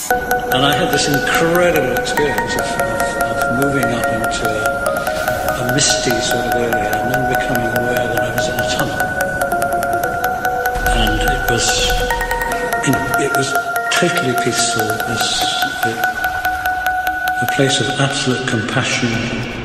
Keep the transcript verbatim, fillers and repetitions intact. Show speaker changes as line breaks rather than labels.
And I had this incredible experience of, of, of moving up into a, a misty sort of area and then becoming aware that I was in a tunnel. And it was, it was totally peaceful. It was a, a place of absolute compassion